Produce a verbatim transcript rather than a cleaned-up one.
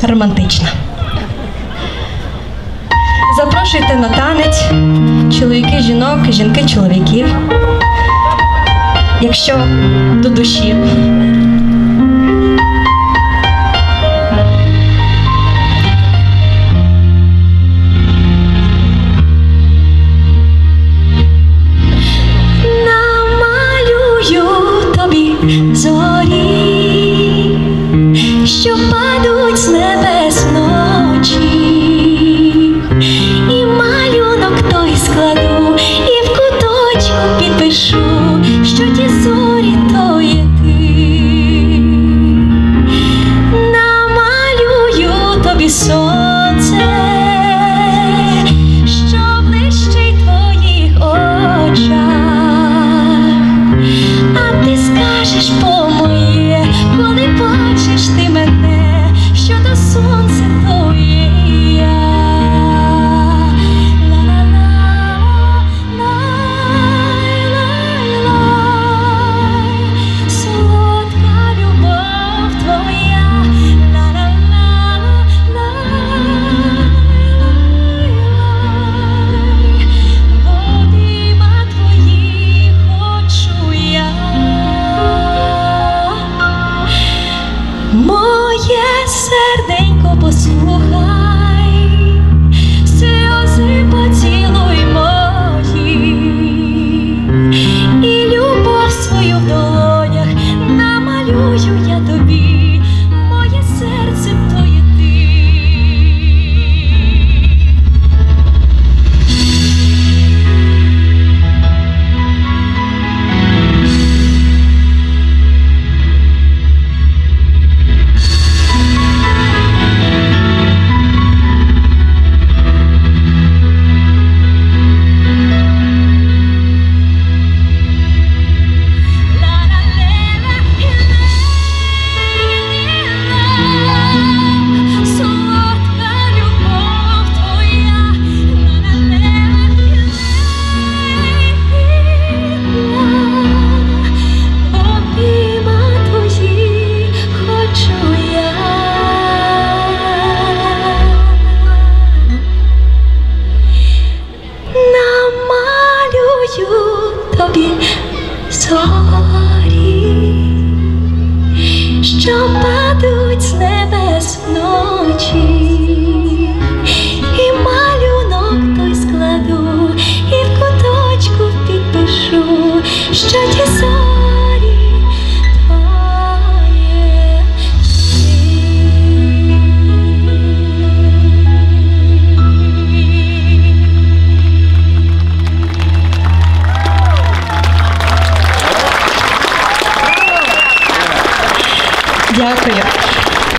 романтична. Запрошуйте на танець чоловіки жінок, жінки чоловіків, якщо до душі. Зорі, що падуть з небес вночі, і малюнок той складу, і в куточку підпишу, що ті зорі то є ти. Намалюю тобі сонце, що блищить в твоїх очах, а ти скажеш по-моє, коли бачиш ти мене, що до сонця то є я. Ла-ла-ла-лай-лай-лай, солодка любов твоя. Ла-ла-ла-лай-лай-лай, в обіймах твоїх хочу я. Моє серденько, послухай, сльози поцілуй мої, і любов свою в долонях намалюю я тобі, моє серце то є ти. Тобі зорі, що падуть з небес вночі, і малюнок той складу, і в куточку підпишу, що ті зорі твоє Дякую.